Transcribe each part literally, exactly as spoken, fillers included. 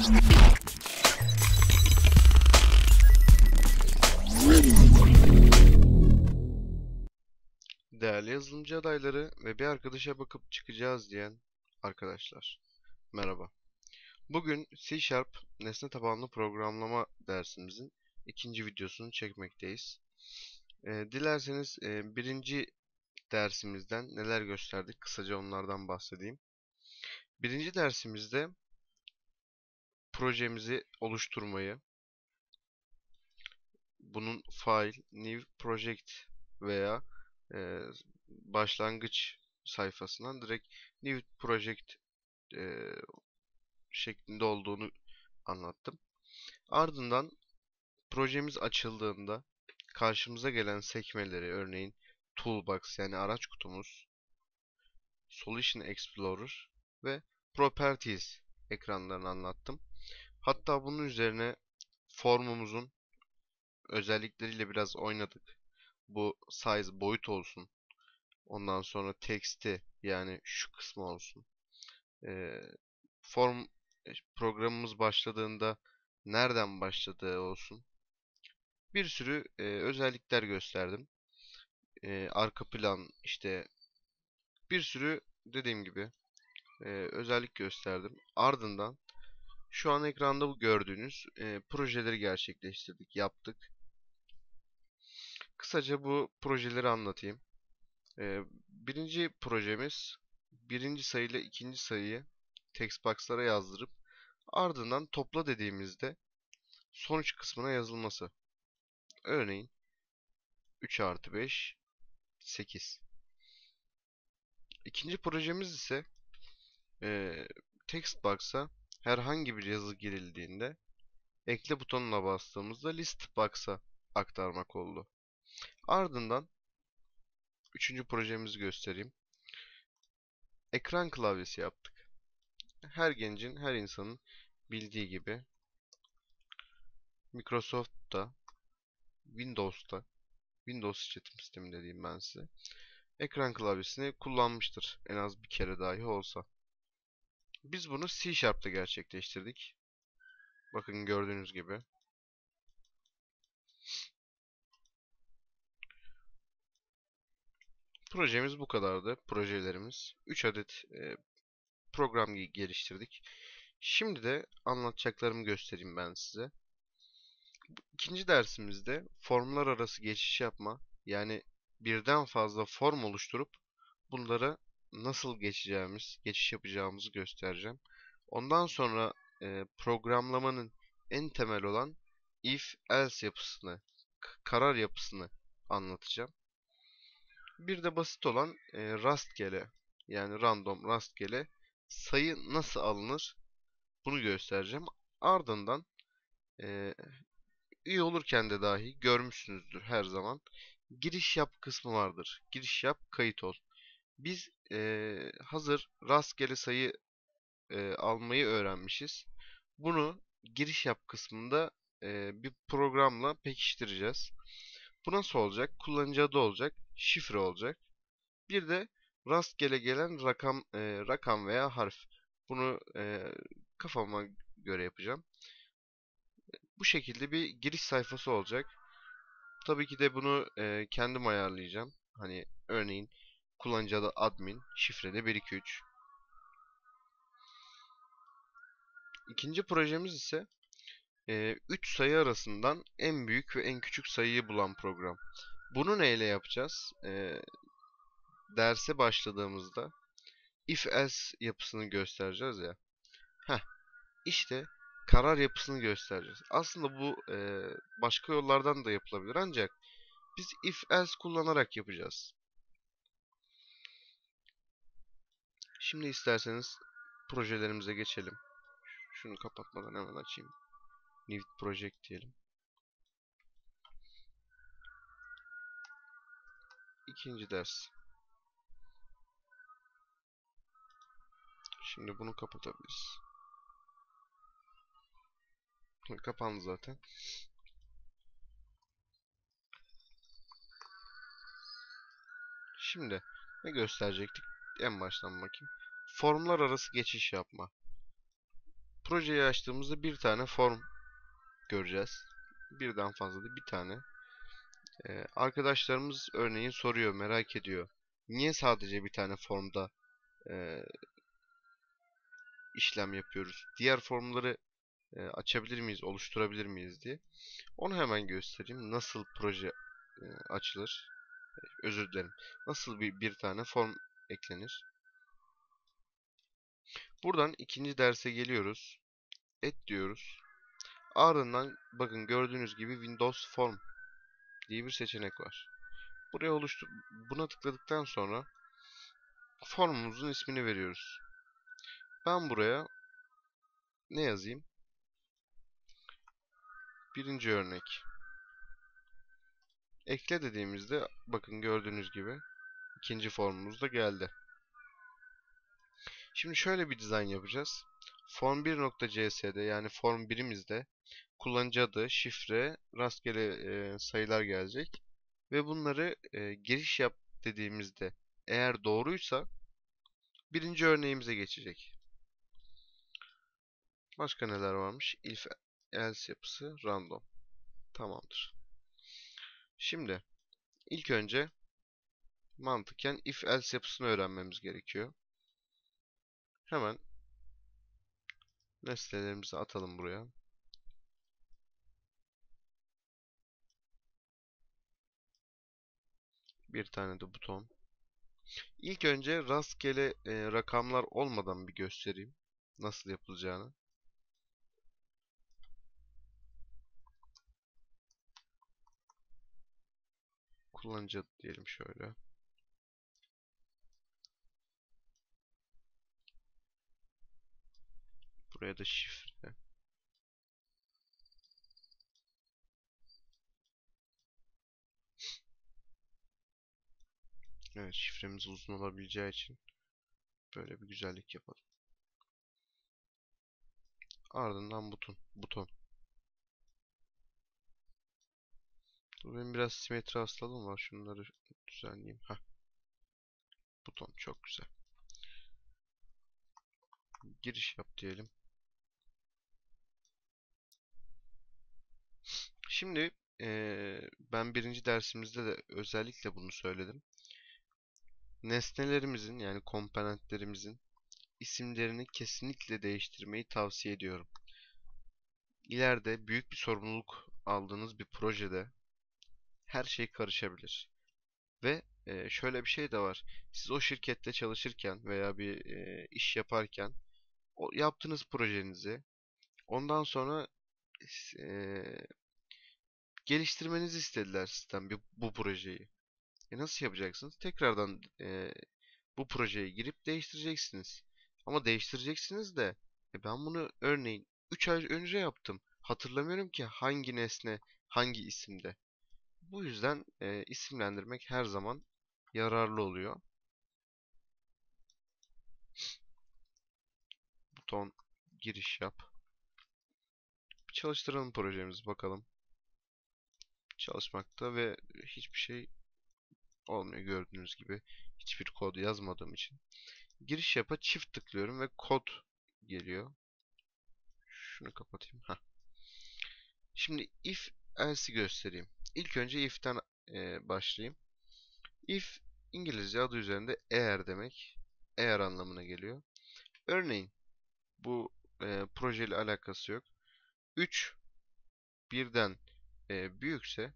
Değerli yazılımcı adayları ve bir arkadaşa bakıp çıkacağız diyen arkadaşlar, merhaba. Bugün C Sharp nesne tabanlı programlama dersimizin ikinci videosunu çekmekteyiz. Ee, dilerseniz e, birinci dersimizden neler gösterdik, kısaca onlardan bahsedeyim. Birinci dersimizde projemizi oluşturmayı, bunun file, new project veya e, başlangıç sayfasından direkt new project e, şeklinde olduğunu anlattım. Ardından projemiz açıldığında karşımıza gelen sekmeleri, örneğin Toolbox yani araç kutumuz, Solution Explorer ve Properties ekranlarını anlattım. Hatta bunun üzerine formumuzun özellikleriyle biraz oynadık. Bu size, boyut olsun. Ondan sonra text'i, yani şu kısmı olsun. Ee, form programımız başladığında nereden başladığı olsun. Bir sürü e, özellikler gösterdim. E, arka plan, işte bir sürü, dediğim gibi e, özellik gösterdim. Ardından şu an ekranda bu gördüğünüz e, projeleri gerçekleştirdik, yaptık. Kısaca bu projeleri anlatayım. E, birinci projemiz, birinci sayı ile ikinci sayıyı text box'lara yazdırıp ardından topla dediğimizde sonuç kısmına yazılması. Örneğin üç artı beş, sekiz. İkinci projemiz ise e, text box'a herhangi bir yazı girildiğinde ekle butonuna bastığımızda list box'a aktarmak oldu. Ardından üçüncü projemizi göstereyim. Ekran klavyesi yaptık. Her gencin, her insanın bildiği gibi Microsoft'ta, Windows'ta, Windows işletim sistemi dediğim ben size, ekran klavyesini kullanmıştır en az bir kere dahi olsa. Biz bunu C Sharp'ta gerçekleştirdik. Bakın gördüğünüz gibi. Projemiz bu kadardı. Projelerimiz. üç adet e, program geliştirdik. Şimdi de anlatacaklarımı göstereyim ben size. İkinci dersimizde formlar arası geçiş yapma, yani birden fazla form oluşturup bunlara nasıl geçeceğimiz, geçiş yapacağımızı göstereceğim. Ondan sonra e, programlamanın en temel olan if-else yapısını, karar yapısını anlatacağım. Bir de basit olan e, rastgele, yani random, rastgele sayı nasıl alınır bunu göstereceğim. Ardından e, üye olurken de dahi görmüşsünüzdür her zaman. Giriş yap kısmı vardır. Giriş yap, kayıt ol. Biz e, hazır rastgele sayı e, almayı öğrenmişiz. Bunu giriş yap kısmında e, bir programla pekiştireceğiz. Bu nasıl olacak? Kullanıcı adı olacak, şifre olacak. Bir de rastgele gelen rakam e, rakam veya harf. Bunu e, kafama göre yapacağım. Bu şekilde bir giriş sayfası olacak. Tabii ki de bunu e, kendim ayarlayacağım. Hani örneğin kullanıcı adı admin, şifre de bir iki üç. İkinci projemiz ise üç sayı arasından en büyük ve en küçük sayıyı bulan program. Bunu neyle yapacağız? E, derse başladığımızda if-else yapısını göstereceğiz ya. Heh, işte karar yapısını göstereceğiz. Aslında bu e, başka yollardan da yapılabilir, ancak biz if-else kullanarak yapacağız. Şimdi isterseniz projelerimize geçelim. Şunu kapatmadan hemen açayım. New project diyelim. İkinci ders. Şimdi bunu kapatabiliriz. Kapandı zaten. Şimdi ne gösterecektik? En baştan bakayım. Formlar arası geçiş yapma. projeyi açtığımızda bir tane form göreceğiz. Birden fazla değil, bir tane. Ee, arkadaşlarımız örneğin soruyor, merak ediyor. Niye sadece bir tane formda e, işlem yapıyoruz? Diğer formları e, açabilir miyiz, oluşturabilir miyiz diye. Onu hemen göstereyim. Nasıl proje e, açılır? Özür dilerim. Nasıl bir, bir tane form eklenir? Buradan ikinci derse geliyoruz. Et diyoruz. Ardından bakın gördüğünüz gibi Windows Form diye bir seçenek var. Buraya oluştur buna tıkladıktan sonra formumuzun ismini veriyoruz. Ben buraya ne yazayım? Birinci örnek. Ekle dediğimizde bakın gördüğünüz gibi ikinci formumuz da geldi. Şimdi şöyle bir dizayn yapacağız. form bir nokta cs'de yani form birimizde kullanıcı adı, şifre, rastgele e, sayılar gelecek. Ve bunları e, giriş yap dediğimizde eğer doğruysa birinci örneğimize geçecek. Başka neler varmış? If else yapısı random. Tamamdır. Şimdi ilk önce mantıken if else yapısını öğrenmemiz gerekiyor. Hemen nesnelerimizi atalım buraya. Bir tane de buton. İlk önce rastgele e, rakamlar olmadan bir göstereyim nasıl yapılacağını. Kullanıcı adı diyelim şöyle. Buraya da şifre. Evet, şifremiz uzun olabileceği için böyle bir güzellik yapalım. Ardından buton. Buton. Dur, benim biraz simetri hastalığım var. Şunları düzenleyeyim. Heh. Buton çok güzel. Giriş yap diyelim. Şimdi eee, ben birinci dersimizde de özellikle bunu söyledim. Nesnelerimizin yani komponentlerimizin isimlerini kesinlikle değiştirmeyi tavsiye ediyorum. İleride büyük bir sorumluluk aldığınız bir projede her şey karışabilir. Ve e, şöyle bir şey de var. Siz o şirkette çalışırken veya bir e, iş yaparken o yaptığınız projenizi ondan sonra e, geliştirmenizi istediler sizden bu, bu projeyi. E nasıl yapacaksınız? Tekrardan e, bu projeye girip değiştireceksiniz. Ama değiştireceksiniz de e ben bunu örneğin üç ay önce yaptım. Hatırlamıyorum ki hangi nesne hangi isimde. Bu yüzden e, isimlendirmek her zaman yararlı oluyor. Buton giriş yap. Bir çalıştıralım projemizi bakalım. Çalışmakta ve hiçbir şey olmuyor gördüğünüz gibi. Hiçbir kod yazmadığım için. Giriş yapa çift tıklıyorum ve kod geliyor. Şunu kapatayım. Heh. Şimdi if else'i göstereyim. İlk önce if'ten e, başlayayım. If İngilizce adı üzerinde eğer demek. Eğer anlamına geliyor. Örneğin bu e, projeyle alakası yok. üç birden e, büyükse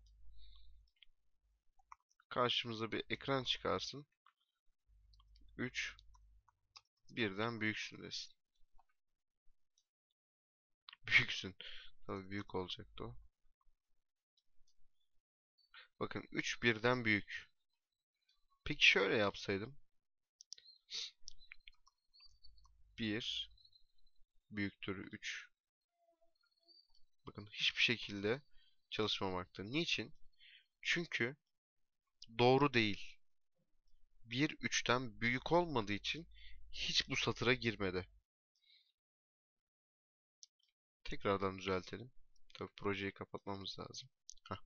karşımıza bir ekran çıkarsın. üç birden büyüksün desin. Büyüksün. Tabii büyük olacaktı o. Bakın üç birden büyük. Peki şöyle yapsaydım. bir büyüktür üç. Bakın hiçbir şekilde çalışmamakta. Niçin? Çünkü doğru değil. bir üçten büyük olmadığı için hiç bu satıra girmedi. Tekrardan düzeltelim. Tabii projeyi kapatmamız lazım. Heh.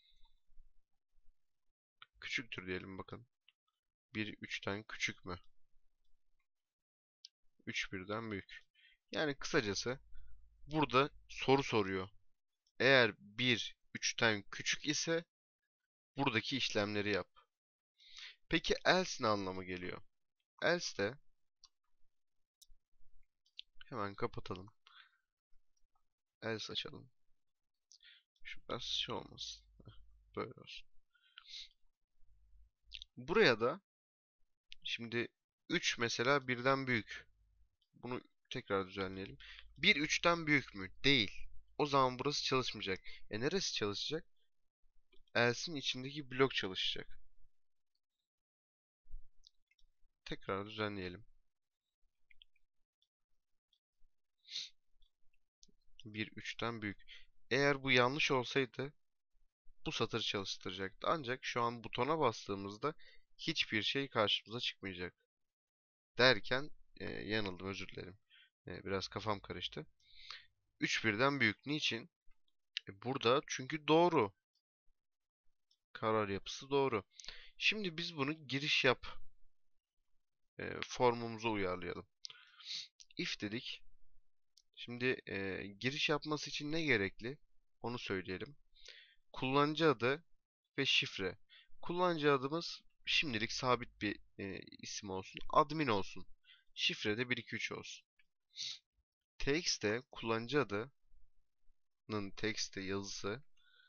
Küçüktür diyelim bakın. bir üçten küçük mü? üç birden büyük. Yani kısacası burada soru soruyor. Eğer bir üçten küçük ise buradaki işlemleri yap. Peki else ne anlama geliyor? Else de hemen kapatalım. Else açalım. Şu biraz şey olmasın. Böyle olsun. Buraya da şimdi üç mesela birden büyük. Bunu tekrar düzenleyelim. bir üçten büyük mü? Değil. O zaman burası çalışmayacak. E neresi çalışacak? Else'in içindeki blok çalışacak. Tekrar düzenleyelim. bir üçten büyük. Eğer bu yanlış olsaydı bu satır çalıştıracaktı. Ancak şu an butona bastığımızda hiçbir şey karşımıza çıkmayacak. Derken e, yanıldım, özür dilerim. E, biraz kafam karıştı. üç birden büyük. Niçin? E, burada çünkü doğru. Karar yapısı doğru. Şimdi biz bunu giriş yap e, formumuza uyarlayalım. If dedik. Şimdi e, giriş yapması için ne gerekli? Onu söyleyelim. Kullanıcı adı ve şifre. Kullanıcı adımız şimdilik sabit bir e, isim olsun. Admin olsun. Şifre de bir iki üç olsun. Text'te kullanıcı adının text'te yazısı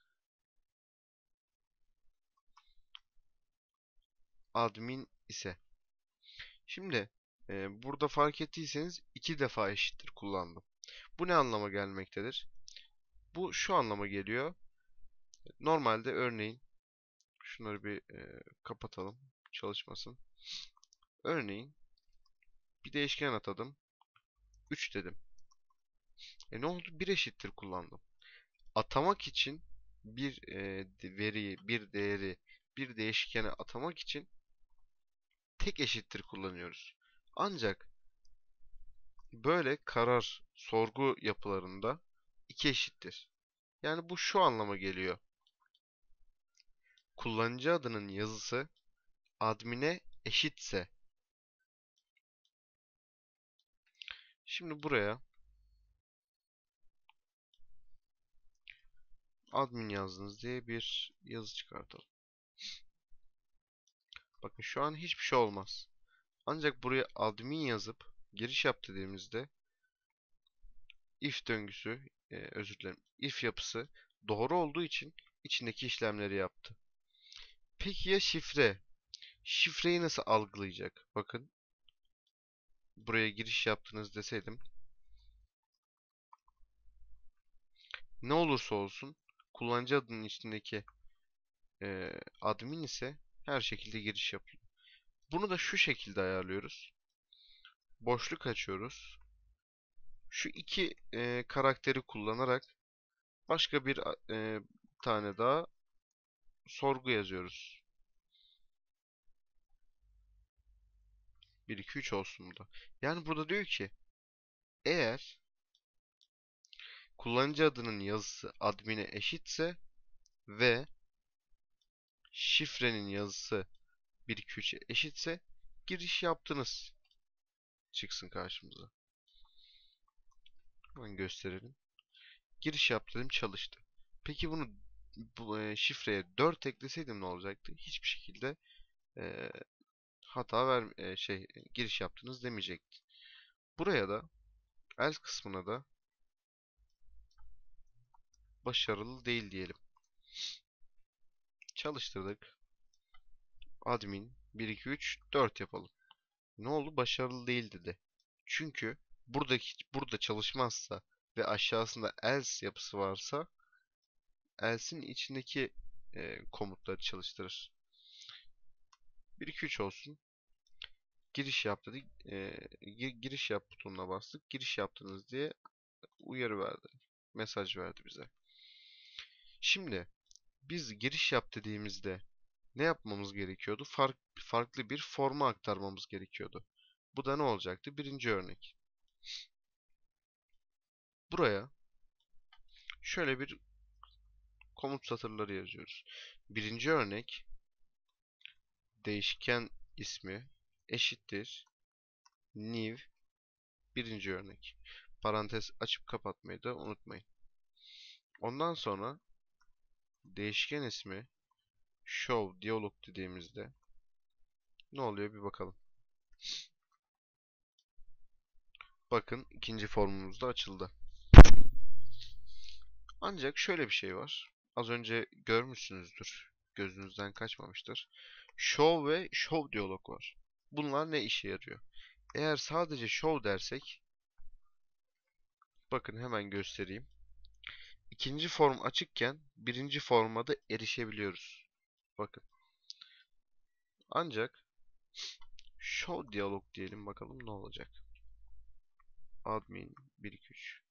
admin ise. Şimdi e, burada fark ettiyseniz iki defa eşittir kullandım. Bu ne anlama gelmektedir? Bu şu anlama geliyor. Normalde örneğin şunları bir e, kapatalım. Çalışmasın. Örneğin bir değişken atadım. üç dedim. E ne oldu? bir eşittir kullandım. Atamak için bir e, veriyi, bir değeri, bir değişkene atamak için tek eşittir kullanıyoruz. Ancak böyle karar, sorgu yapılarında iki eşittir. Yani bu şu anlama geliyor. Kullanıcı adının yazısı admine eşitse. Şimdi buraya admin yazdınız diye bir yazı çıkartalım. Bakın şu an hiçbir şey olmaz. Ancak buraya admin yazıp giriş yap dediğimizde if döngüsü, e, özür dilerim, if yapısı doğru olduğu için içindeki işlemleri yaptı. Peki ya şifre? Şifreyi nasıl algılayacak? Bakın buraya giriş yaptınız deseydim. Ne olursa olsun kullanıcı adının içindeki e, admin ise her şekilde giriş yapıyor. Bunu da şu şekilde ayarlıyoruz. Boşluk açıyoruz. Şu iki e, karakteri kullanarak başka bir e, tane daha sorgu yazıyoruz. bir iki üç olsun bu da. Yani burada diyor ki eğer kullanıcı adının yazısı admin'e eşitse ve şifrenin yazısı bir iki üçe eşitse giriş yaptınız çıksın karşımıza. Hemen gösterelim. Giriş yap dedim, çalıştı. Peki bunu bu, e, şifreye dört ekleseydim ne olacaktı? Hiçbir şekilde e, hata ver e, şey e, giriş yaptınız demeyecekti. Buraya da else kısmına da başarılı değil diyelim. Çalıştırdık. Admin bir iki üç dört yapalım. Ne oldu? Başarılı değil dedi. Çünkü buradaki burada çalışmazsa ve aşağısında else yapısı varsa else'in içindeki e, komutları çalıştırır. bir iki üç olsun. Giriş yap dedik. E, giriş yap butonuna bastık. Giriş yaptınız diye uyarı verdi. Mesaj verdi bize. Şimdi biz giriş yap dediğimizde ne yapmamız gerekiyordu? Fark, farklı bir forma aktarmamız gerekiyordu. Bu da ne olacaktı? Birinci örnek. Buraya şöyle bir komut satırları yazıyoruz. Birinci örnek değişken ismi eşittir new birinci örnek. Parantez açıp kapatmayı da unutmayın. Ondan sonra değişken ismi show diyalog dediğimizde ne oluyor bir bakalım. Bakın ikinci formumuz da açıldı. Ancak şöyle bir şey var. Az önce görmüşsünüzdür. Gözünüzden kaçmamıştır. Show ve show diyalog var. Bunlar ne işe yarıyor? Eğer sadece show dersek, bakın hemen göstereyim. İkinci form açıkken birinci forma da erişebiliyoruz. Bakın. Ancak show diyalog diyelim bakalım ne olacak. Admin bir iki üç.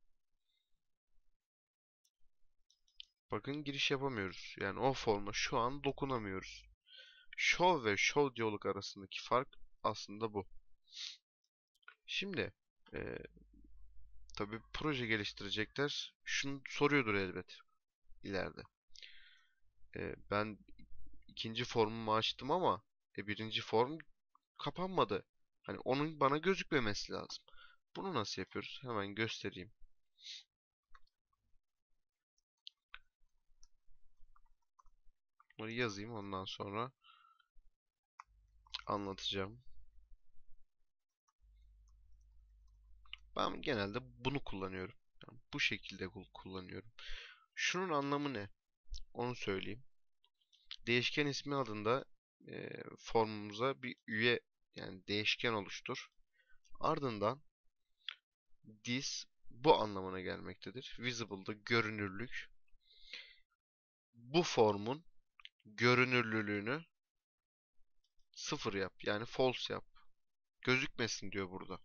Bakın giriş yapamıyoruz. Yani o forma şu an dokunamıyoruz. Show ve show diyalog arasındaki fark aslında bu. Şimdi e, tabii proje geliştirecekler şunu soruyordur elbet ileride. E, ben ikinci formumu açtım ama e, birinci form kapanmadı. Hani onun bana gözükmemesi lazım. Bunu nasıl yapıyoruz? Hemen göstereyim. Bunu yazayım ondan sonra anlatacağım. Ben genelde bunu kullanıyorum. Yani bu şekilde kullanıyorum. Şunun anlamı ne? Onu söyleyeyim. Değişken ismi adında e, formumuza bir üye yani değişken oluştur. Ardından this bu anlamına gelmektedir. Visible'da görünürlük. Bu formun görünürlülüğünü sıfır yap. Yani false yap. Gözükmesin diyor burada.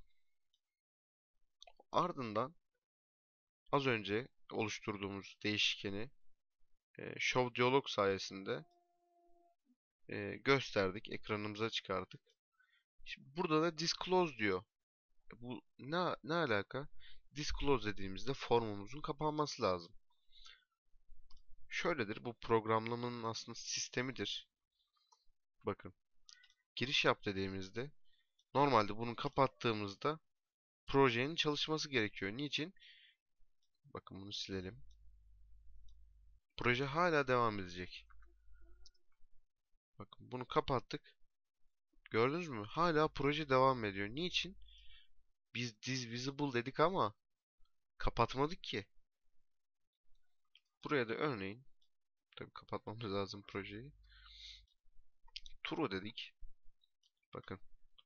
Ardından az önce oluşturduğumuz değişkeni e, show diyalog sayesinde e, gösterdik. Ekranımıza çıkardık. Şimdi burada da disclose diyor. E, Bu ne, ne alaka? Disclose dediğimizde formumuzun kapanması lazım. Şöyledir. Bu programlamanın aslında sistemidir. Bakın. Giriş yap dediğimizde normalde bunu kapattığımızda projenin çalışması gerekiyor. Niçin? Bakın bunu silelim. Proje hala devam edecek. Bakın bunu kapattık. Gördünüz mü? Hala proje devam ediyor. Niçin? Biz this visible dedik ama kapatmadık ki. Buraya da örneğin tabii kapatmamız lazım projeyi. True dedik. Bakın.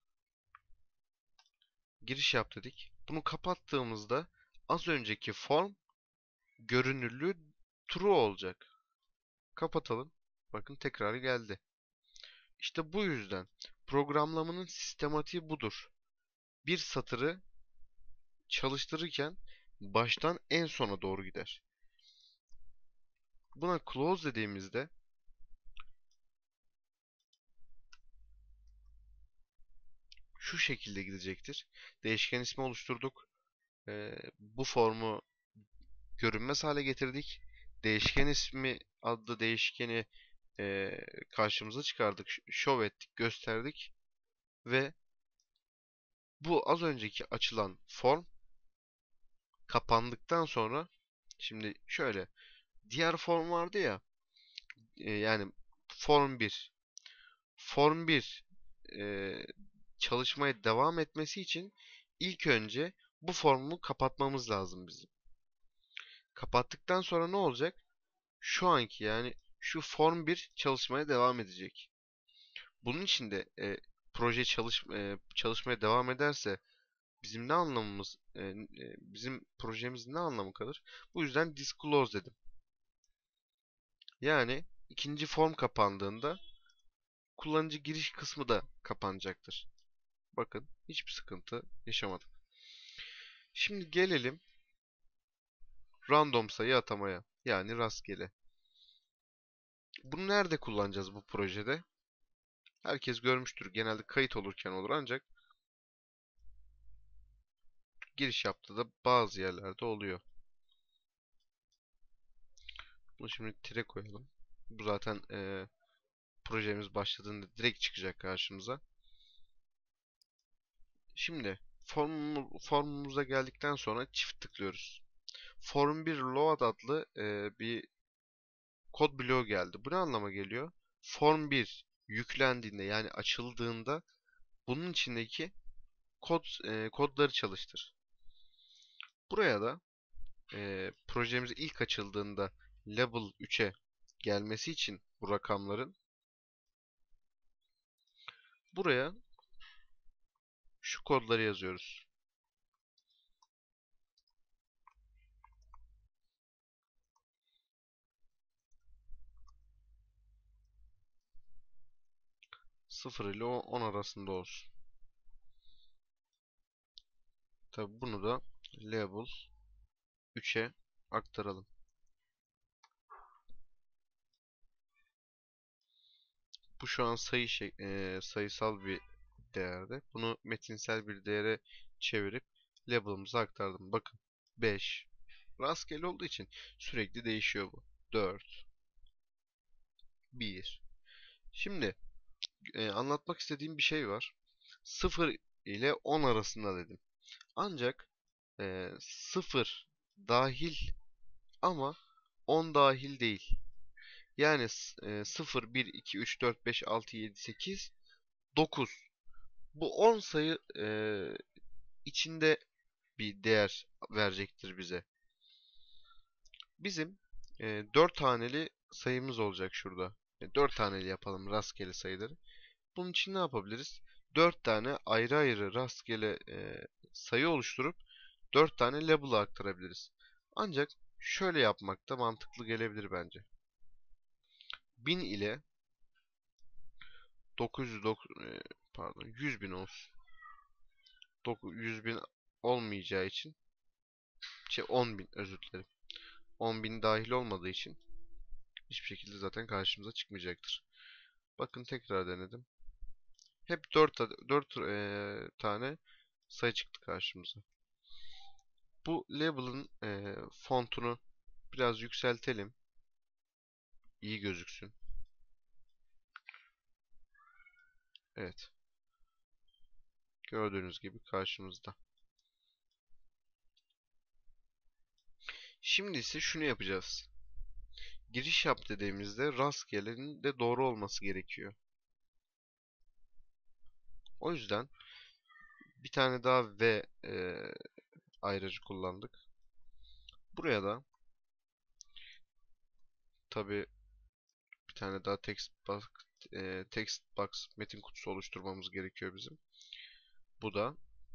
Giriş yap dedik. Bunu kapattığımızda az önceki form görünürlüğü true olacak. Kapatalım. Bakın tekrar geldi. İşte bu yüzden programlamanın sistematiği budur. Bir satırı çalıştırırken baştan en sona doğru gider. Buna close dediğimizde şu şekilde gidecektir. Değişken ismi oluşturduk. Ee, bu formu görünmez hale getirdik. Değişken ismi adlı değişkeni e, karşımıza çıkardık. Show ettik, gösterdik. Ve bu az önceki açılan form kapandıktan sonra şimdi şöyle diğer form vardı ya e, yani form bir form bir e, çalışmaya devam etmesi için ilk önce bu formu kapatmamız lazım bizim. Kapattıktan sonra ne olacak? Şu anki yani şu form bir çalışmaya devam edecek. Bunun için de e, proje çalış, e, çalışmaya devam ederse bizim ne anlamımız e, e, bizim projemiz ne anlamı kalır? Bu yüzden disclose dedim. Yani ikinci form kapandığında kullanıcı giriş kısmı da kapanacaktır. Bakın hiçbir sıkıntı yaşamadık. Şimdi gelelim random sayı atamaya. Yani rastgele. Bunu nerede kullanacağız bu projede? Herkes görmüştür. Genelde kayıt olurken olur ancak giriş yaptığı da bazı yerlerde oluyor. Bunu şimdi tire koyalım. Bu zaten e, projemiz başladığında direkt çıkacak karşımıza. Şimdi Form, formumuza geldikten sonra çift tıklıyoruz. Form bir load adlı e, bir kod bloğu geldi. Bu ne anlama geliyor? Form bir yüklendiğinde yani açıldığında bunun içindeki kod e, kodları çalıştır. Buraya da e, projemiz ilk açıldığında level üçe gelmesi için bu rakamların buraya şu kodları yazıyoruz. sıfır ile on arasında olsun. Tabi bunu da level üçe aktaralım. Bu şu an sayı şey, e, sayısal bir değerde. Bunu metinsel bir değere çevirip label'ımıza aktardım. Bakın beş. Rastgele olduğu için sürekli değişiyor bu. dört. bir. Şimdi e, anlatmak istediğim bir şey var. sıfır ile on arasında dedim. Ancak e, sıfır dahil ama on dahil değil. Yani e, sıfır, bir, iki, üç, dört, beş, altı, yedi, sekiz, dokuz. Bu on sayı e, içinde bir değer verecektir bize. Bizim e, dört haneli sayımız olacak şurada. E, dört taneli yapalım rastgele sayıları. Bunun için ne yapabiliriz? dört tane ayrı ayrı rastgele e, sayı oluşturup dört tane label'a aktarabiliriz. Ancak şöyle yapmak da mantıklı gelebilir bence. bin ile dokuz yüz dokuz, e, pardon yüz bin olsun. yüz bin olmayacağı için şey on bin, özür dilerim. on bin dahil olmadığı için hiçbir şekilde zaten karşımıza çıkmayacaktır. Bakın tekrar denedim. Hep dört dört eee, tane sayı çıktı karşımıza. Bu label'ın eee, fontunu biraz yükseltelim. İyi gözüksün. Evet. Gördüğünüz gibi karşımızda. Şimdi ise şunu yapacağız. Giriş yap dediğimizde rastgelenin de doğru olması gerekiyor. O yüzden bir tane daha V eee ayrıcı kullandık. Buraya da tabi bir tane daha text box, e, text box metin kutusu oluşturmamız gerekiyor bizim. Bu da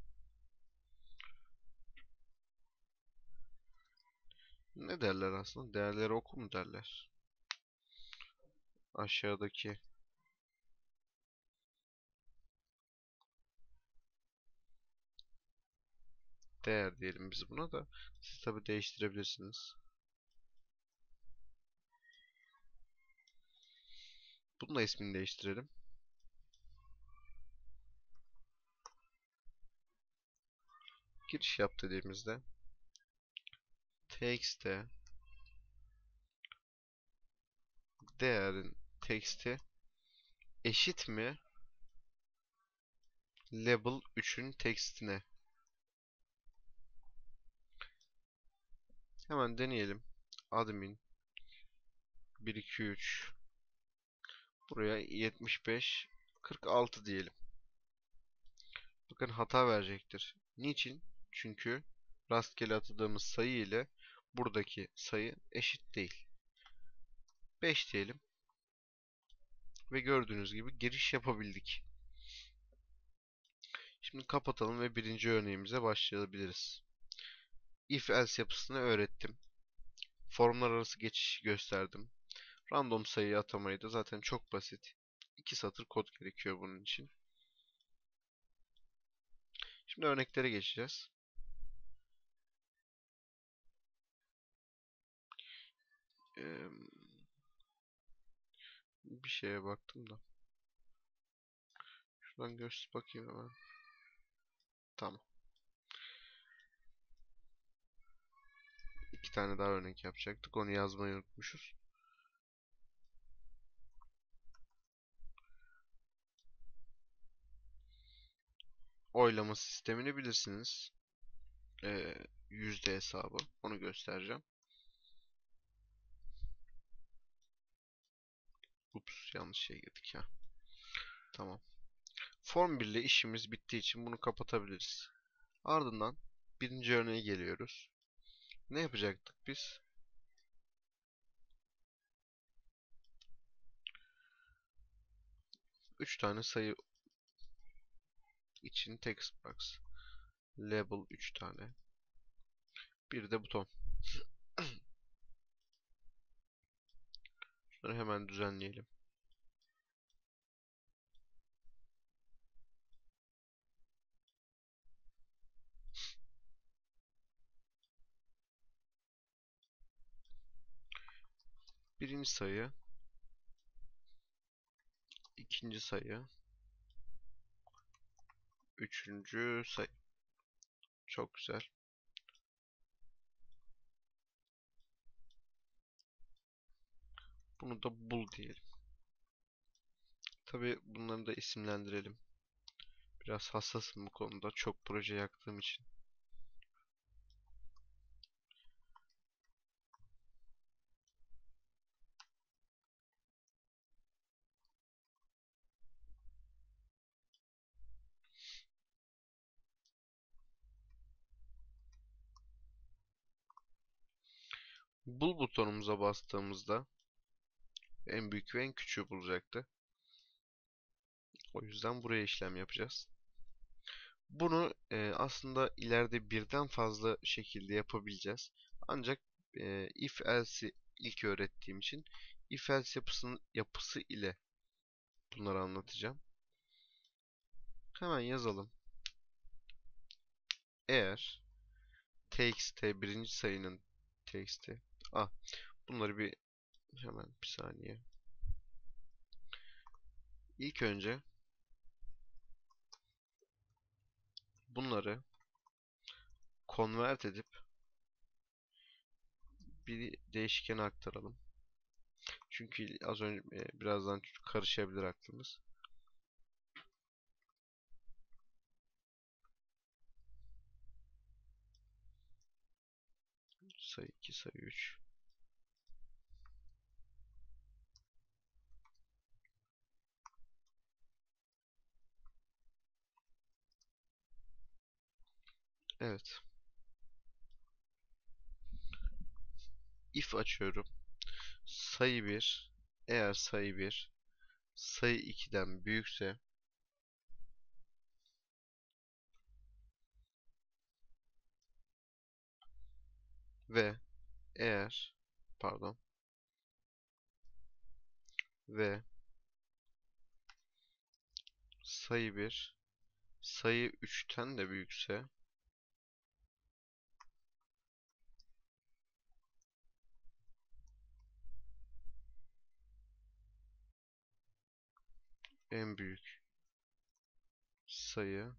ne derler aslında? Değerleri oku mu derler? Aşağıdaki değer diyelim biz buna da. Siz tabi değiştirebilirsiniz. Bunun da ismini değiştirelim. Giriş yap dediğimizde text'e değerin text'i eşit mi label üçün text'ine? Hemen deneyelim. Admin bir iki üç buraya yetmiş beş kırk altı diyelim. Bakın hata verecektir. Niçin? Çünkü rastgele atadığımız sayı ile buradaki sayı eşit değil. beş diyelim. Ve gördüğünüz gibi giriş yapabildik. Şimdi kapatalım ve birinci örneğimize başlayabiliriz. If else yapısını öğrettim. Formlar arası geçişi gösterdim. Random sayı atamayı da zaten çok basit. iki satır kod gerekiyor bunun için. Şimdi örneklere geçeceğiz. Ee, bir şeye baktım da. Şuradan göster bakayım hemen. Tamam. İki tane daha örnek yapacaktık. Onu yazmayı unutmuşuz. oylama sistemini bilirsiniz. Ee, yüzde hesabı. Onu göstereceğim. Ups, yanlış şeye girdik ya. Tamam. Form bir ile işimiz bittiği için bunu kapatabiliriz. Ardından birinci örneğe geliyoruz. Ne yapacaktık biz? üç tane sayı için text box. Label üç tane. Bir de buton. Şunları hemen düzenleyelim. Birinci sayı, ikinci sayı, üçüncü sayı. Çok güzel. Bunu da bul diyelim. Tabii bunları da isimlendirelim. Biraz hassasım bu konuda. Çok proje yaktığım için. Bul butonumuza bastığımızda en büyük ve en küçüğü bulacaktı. O yüzden buraya işlem yapacağız. Bunu e, aslında ileride birden fazla şekilde yapabileceğiz. Ancak e, if else'i ilk öğrettiğim için if else yapısının yapısı ile bunları anlatacağım. Hemen yazalım. Eğer txt birinci sayının txt. Ah, bunları bir hemen bir saniye. İlk önce bunları convert edip bir değişkene aktaralım. Çünkü az önce e, birazdan karışabilir aklımız. Sayı iki, sayı üç. Evet. If açıyorum. Sayı bir, eğer sayı bir sayı ikiden büyükse ve eğer pardon ve sayı bir sayı üçten de büyükse en büyük sayı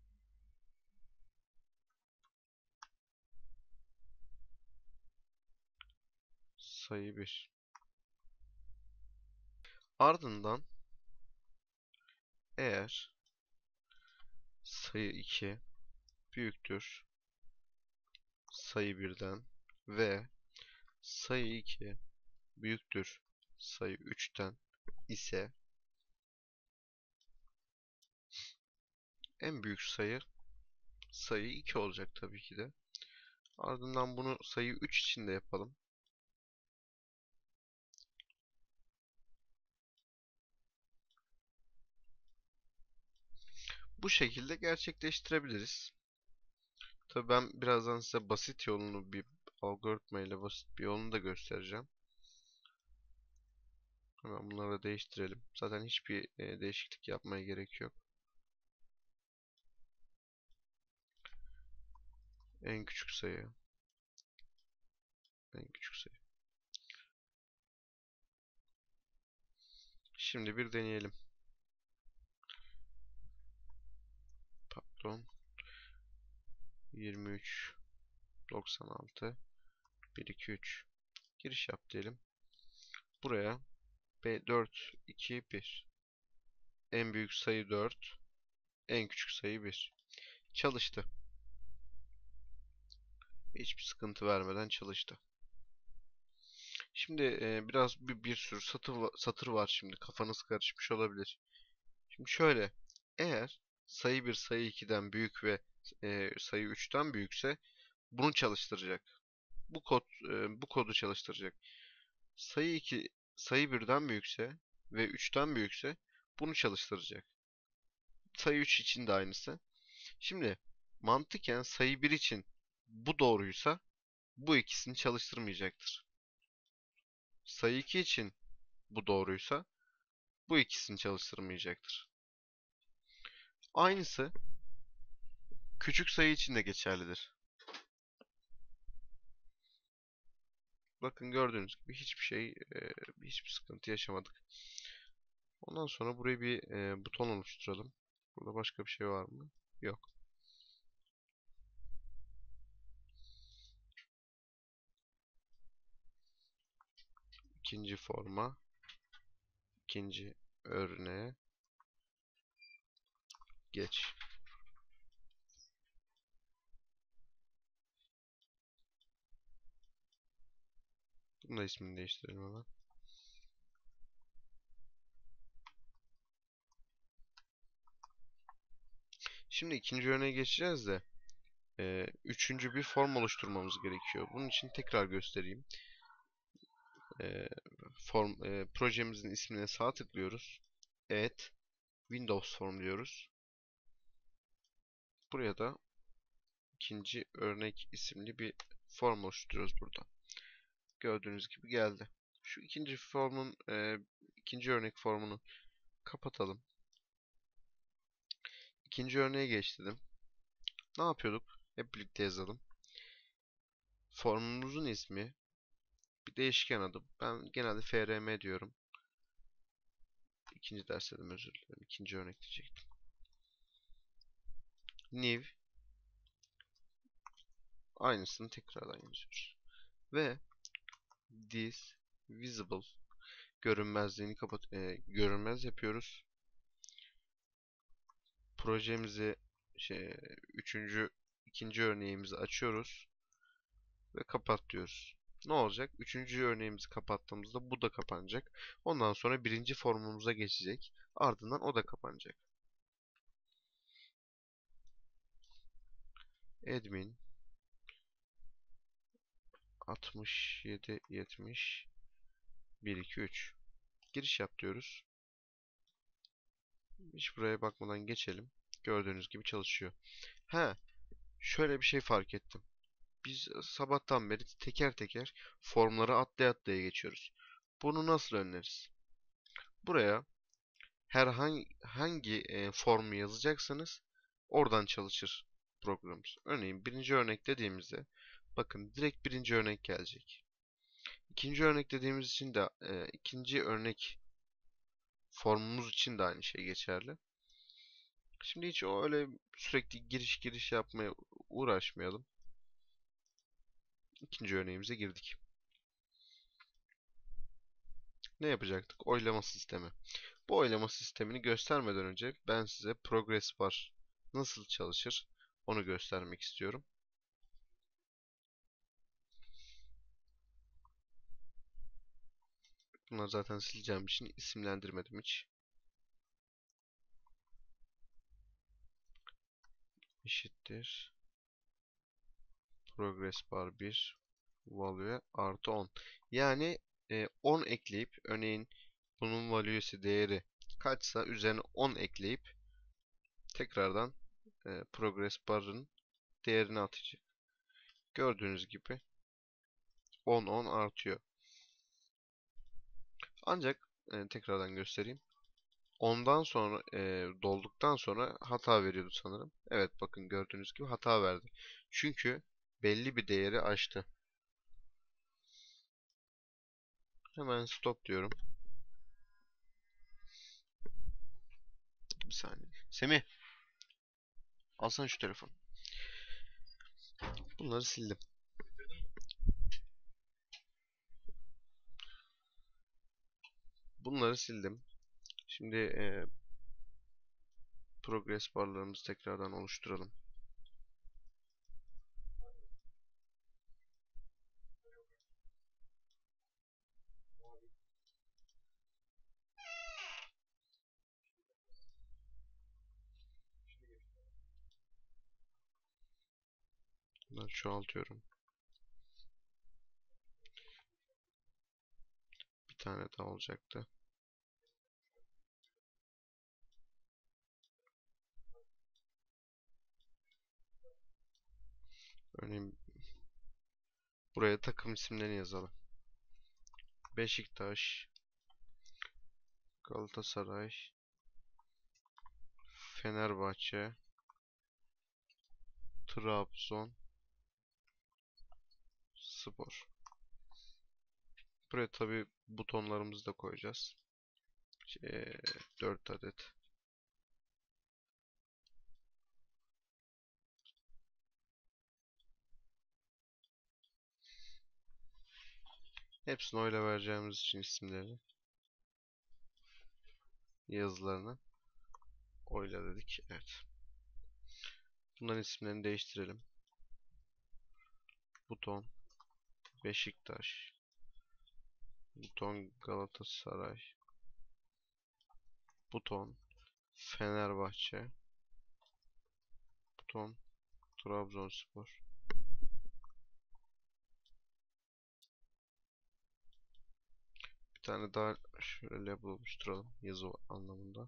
sayı bir. Ardından eğer sayı iki büyüktür sayı birden ve sayı iki büyüktür sayı üçten ise en büyük sayı sayı iki olacak tabii ki de. Ardından bunu sayı üç için de yapalım. Bu şekilde gerçekleştirebiliriz. Tabii ben birazdan size basit yolunu bir algoritma ile basit bir yolunu da göstereceğim. Hemen bunları da değiştirelim. Zaten hiçbir e, değişiklik yapmaya gerek yok. En küçük sayı. En küçük sayı. Şimdi bir deneyelim. Pardon. yirmi üç, doksan altı, bir, iki, üç. Giriş yap diyelim. Buraya B dört, iki, bir. En büyük sayı dört. En küçük sayı bir. Çalıştı. Hiçbir sıkıntı vermeden çalıştı. Şimdi e, biraz bir, bir sürü satır, va- satır var şimdi. Kafanız karışmış olabilir. Şimdi şöyle. Eğer sayı bir sayı ikiden büyük ve e, sayı üçten büyükse bunu çalıştıracak. Bu kod e, bu kodu çalıştıracak. Sayı iki sayı birden büyükse ve üçten büyükse bunu çalıştıracak. Sayı üç için de aynısı. Şimdi mantıken sayı bir için bu doğruysa bu ikisini çalıştırmayacaktır. Sayı iki için bu doğruysa bu ikisini çalıştırmayacaktır. Aynısı küçük sayı için de geçerlidir. Bakın gördüğünüz gibi hiçbir şey, e, hiçbir sıkıntı yaşamadık. Ondan sonra buraya bir e, buton oluşturalım. Burada başka bir şey var mı? Yok. İkinci forma, ikinci örneğe geç. Bunun da ismini değiştirelim hemen. Şimdi ikinci örneğe geçeceğiz de e, üçüncü bir form oluşturmamız gerekiyor. Bunun için tekrar göstereyim. E, form e, projemizin ismine sağ tıklıyoruz. Add Windows Form diyoruz. Buraya da ikinci örnek isimli bir form oluşturuyoruz burada. Gördüğünüz gibi geldi. Şu ikinci formun e, ikinci örnek formunu kapatalım. İkinci örneğe geç dedim. Ne yapıyorduk? Hep birlikte yazalım. Formumuzun ismi bir değişken adı. Ben genelde F R M diyorum. İkinci ders dedim, özür dilerim. İkinci örnek diyecektim. New, aynısını tekrardan yazıyoruz. Ve this visible, görünmezliğini kapat e, görünmez yapıyoruz. Projemizi şey üçüncü ikinci örneğimizi açıyoruz ve kapat diyoruz. Ne olacak? Üçüncü örneğimizi kapattığımızda bu da kapanacak. Ondan sonra birinci formumuza geçecek. Ardından o da kapanacak. Admin altmış yedi yetmiş bir iki üç. Giriş yap diyoruz. Hiç buraya bakmadan geçelim. Gördüğünüz gibi çalışıyor. He, şöyle bir şey fark ettim. Biz sabahtan beri teker teker formları atlaya atlaya geçiyoruz. Bunu nasıl önleriz? Buraya herhangi hangi e, formu yazacaksanız oradan çalışır programımız. Örneğin birinci örnek dediğimizde bakın direkt birinci örnek gelecek. İkinci örnek dediğimiz için de e, ikinci örnek formumuz için de aynı şey geçerli. Şimdi hiç o öyle sürekli giriş giriş yapmaya uğraşmayalım. İkinci örneğimize girdik. Ne yapacaktık? Oylama sistemi. Bu oylama sistemini göstermeden önce ben size Progress Bar nasıl çalışır onu göstermek istiyorum. Bunları zaten sileceğim için isimlendirmedim hiç. Eşittir. Progress bar bir value artı on. Yani e, on ekleyip örneğin bunun value'si değeri kaçsa üzerine on ekleyip tekrardan e, progress bar'ın değerini atacak. Gördüğünüz gibi on on artıyor. Ancak e, tekrardan göstereyim. Ondan sonra e, dolduktan sonra hata veriyordu sanırım. Evet, bakın gördüğünüz gibi hata verdi. Çünkü belli bir değeri aştı. Hemen stop diyorum. Bir saniye. Semih, alsana şu telefon. Bunları sildim. Bunları sildim. Şimdi e, progress barlarımızı tekrardan oluşturalım. Bunları çoğaltıyorum. Bir tane daha olacaktı. Örneğin buraya takım isimlerini yazalım. Beşiktaş, Galatasaray, Fenerbahçe, Trabzon, Spor. Buraya tabi butonlarımızı da koyacağız. Şey, dört adet. Hepsini oyla vereceğimiz için isimlerini, yazılarını oyla dedik. Evet. Bunların isimlerini değiştirelim. Buton Beşiktaş, buton Galatasaray, buton Fenerbahçe, buton Trabzonspor. Bir tane daha şöyle label oluşturalım yazı anlamında.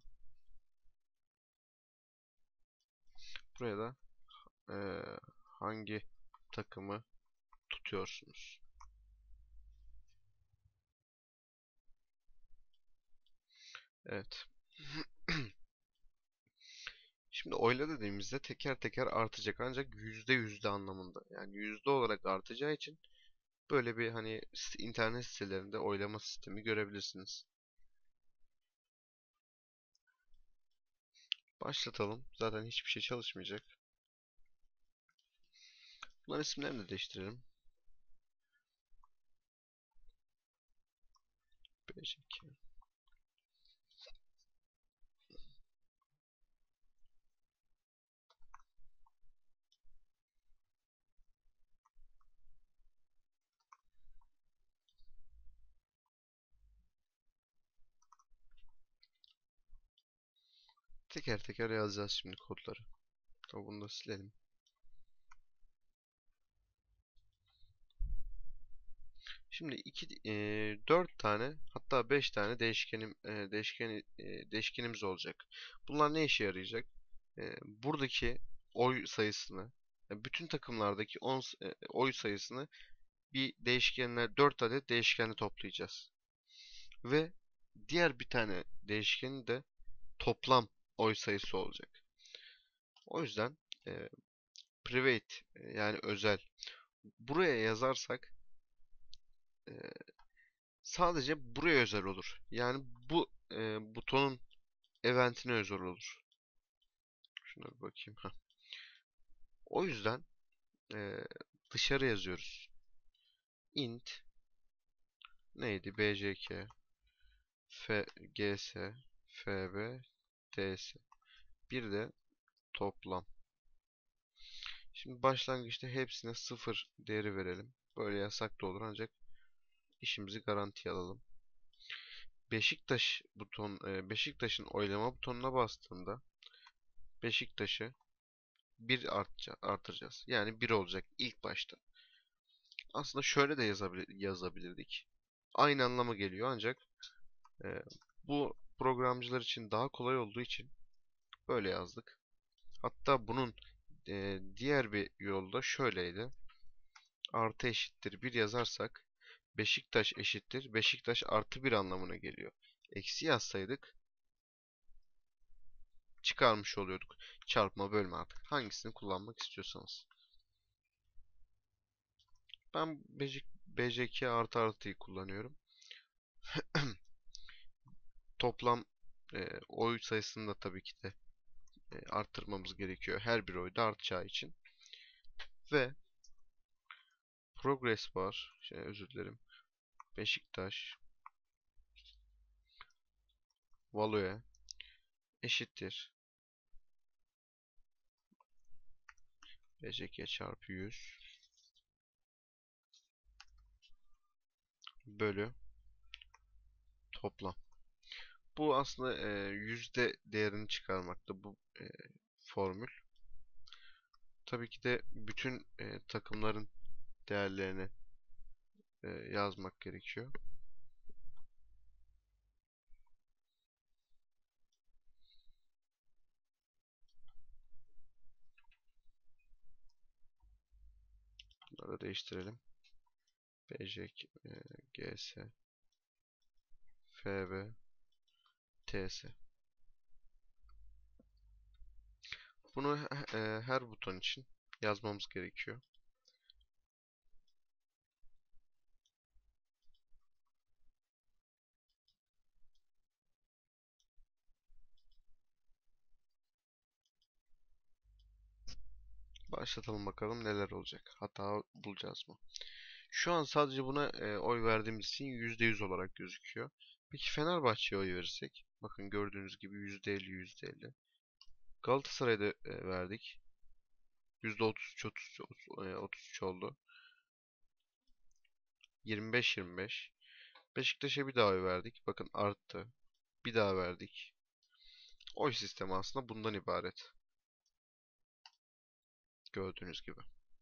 Buraya da eee, hangi takımı tutuyorsunuz? Evet. Şimdi oyla dediğimizde teker teker artacak ancak yüzde yüzde anlamında. Yani yüzde olarak artacağı için böyle bir hani internet sitelerinde oylama sistemi görebilirsiniz. Başlatalım. Zaten hiçbir şey çalışmayacak. Bunların isimlerini de değiştirelim. beş iki. Teker teker yazacağız şimdi kodları. Tabi bunu da silelim. Şimdi iki, e, dört tane hatta beş tane değişkenim e, değişken e, değişkenimiz olacak. Bunlar ne işe yarayacak? E, buradaki oy sayısını, e, bütün takımlardaki on, e, oy sayısını bir değişkenler dört adet değişkenle toplayacağız. Ve diğer bir tane değişkenin de toplam oy sayısı olacak. O yüzden e, private e, yani özel buraya yazarsak e, sadece buraya özel olur. Yani bu e, butonun eventine özel olur. Şuna bir bakayım. Heh. O yüzden e, dışarı yazıyoruz. Int neydi? bjk f gs fb ts. Bir de toplam. Şimdi başlangıçta hepsine sıfır değeri verelim. Böyle yasak da olur ancak işimizi garantiye alalım. Beşiktaş buton e, Beşiktaş'ın oylama butonuna bastığında Beşiktaş'ı bir artca, artıracağız. Yani bir olacak ilk başta. Aslında şöyle de yazabilir, yazabilirdik. Aynı anlama geliyor ancak e, bu programcılar için daha kolay olduğu için böyle yazdık. Hatta bunun e, diğer bir yolda şöyleydi. Artı eşittir bir yazarsak Beşiktaş eşittir Beşiktaş artı bir anlamına geliyor. Eksi yazsaydık çıkarmış oluyorduk. Çarpma bölme artık. Hangisini kullanmak istiyorsanız. Ben bjk artı artıyı kullanıyorum. Toplam e, oy sayısını da tabii ki de e, arttırmamız gerekiyor. Her bir oyda artacağı için. Ve progress bar, şey, özür dilerim. Beşiktaş value eşittir bjk çarpı yüz bölü toplam. Bu aslında e, yüzde değerini çıkarmakta bu e, formül. Tabii ki de bütün e, takımların değerlerini e, yazmak gerekiyor. Bunları da değiştirelim. B J, e, G S, F B, T S. Bunu he- e, her buton için yazmamız gerekiyor. Başlatalım bakalım neler olacak. Hata bulacağız mı? Şu an sadece buna e, oy verdiğimiz için yüzde yüz olarak gözüküyor. Peki Fenerbahçe'ye oy verirsek? Bakın gördüğünüz gibi yüzde elli yüzde elli. Galatasaray'da e, verdik. yüzde otuz üç otuz üç, e, otuz üç oldu. yirmi beş yirmi beş. Beşiktaş'a bir daha oy verdik. Bakın arttı. Bir daha verdik. Oy sistemi aslında bundan ibaret. Gördüğünüz gibi.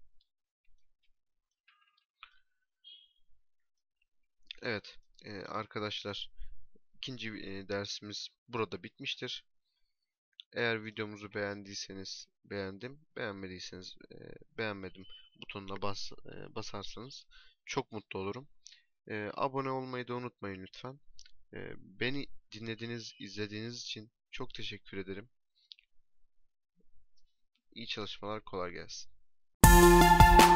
Evet e, arkadaşlar, ikinci e, dersimiz burada bitmiştir. Eğer videomuzu beğendiyseniz beğendim, beğenmediyseniz e, beğenmedim butonuna bas, e, basarsanız çok mutlu olurum. E, abone olmayı da unutmayın lütfen. E, beni dinlediğiniz, izlediğiniz için çok teşekkür ederim. İyi çalışmalar, kolay gelsin.